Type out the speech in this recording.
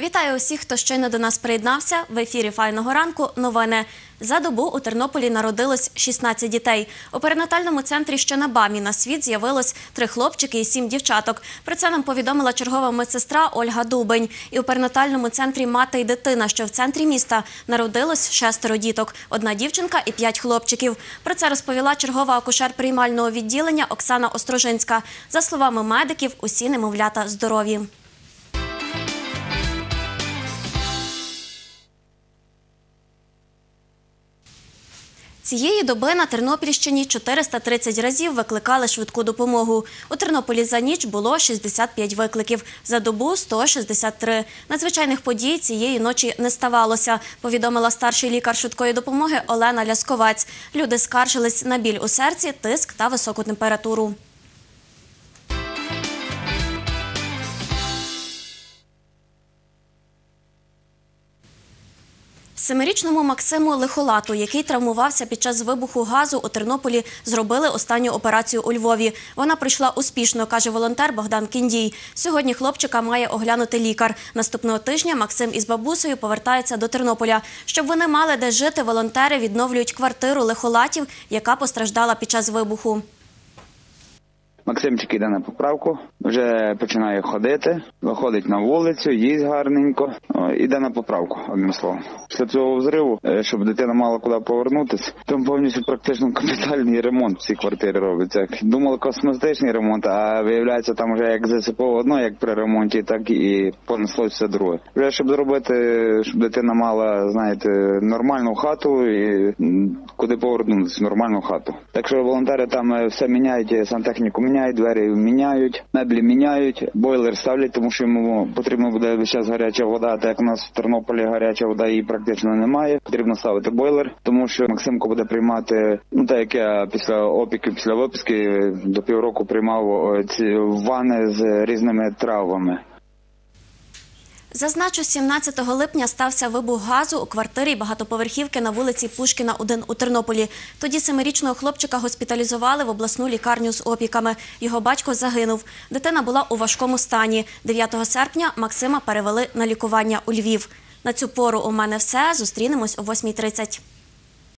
Вітаю усіх, хто щойно до нас приєднався. В ефірі «Файного ранку» новини. За добу у Тернополі народилось 16 дітей. У перинатальному центрі ще на БАМі на світ з'явилось 3 хлопчики і 7 дівчаток. Про це нам повідомила чергова медсестра Ольга Дубень. І у перинатальному центрі «Мати і дитина», що в центрі міста, народилось 6 діток. 1 дівчинка і 5 хлопчиків. Про це розповіла чергова акушер приймального відділення Оксана Острожинська. За словами медиків, усі немовлята здорові. Цієї доби на Тернопільщині 430 разів викликали швидку допомогу. У Тернополі за ніч було 65 викликів, за добу – 163. Надзвичайних подій цієї ночі не ставалося, повідомила старший лікар швидкої допомоги Олена Лясковець. Люди скаржились на біль у серці, тиск та високу температуру. Семирічному Максиму Лихолату, який травмувався під час вибуху газу у Тернополі, зробили останню операцію у Львові. Вона пройшла успішно, каже волонтер Богдан Кіндій. Сьогодні хлопчика має оглянути лікар. Наступного тижня Максим із бабусею повертається до Тернополя. Щоб вони мали де жити, волонтери відновлюють квартиру Лихолатів, яка постраждала під час вибуху. Максимчик іде на поправку, вже починає ходити, виходить на вулицю, їсть гарненько, іде на поправку, одним словом. Після цього взриву, щоб дитина мала куди повернутися, там повністю практично капітальний ремонт в цій квартирі робиться. Думали косметичний ремонт, а виявляється там вже як засипало одно, як при ремонті, так і понеслось все друге. Вже щоб зробити, щоб дитина мала, знаєте, нормальну хату і куди повернутися, нормальну хату. Так що волонтери там все міняють, сантехніку міняють, двері міняють, меблі міняють, бойлер ставлять, тому що йому потрібно буде весь час гаряча вода, так як у нас в Тернополі гаряча вода її практично немає. Потрібно ставити бойлер, тому що Максимко буде приймати, так як я після опіки, після виписки до півроку приймав ці ванни з різними травами. Зазначу, 17 липня стався вибух газу у квартирі багатоповерхівки на вулиці Пушкіна, 1 у Тернополі. Тоді 7-річного хлопчика госпіталізували в обласну лікарню з опіками. Його батько загинув. Дитина була у важкому стані. 9 серпня Максима перевели на лікування у Львів. На цю пору у мене все. Зустрінемось о 8:30.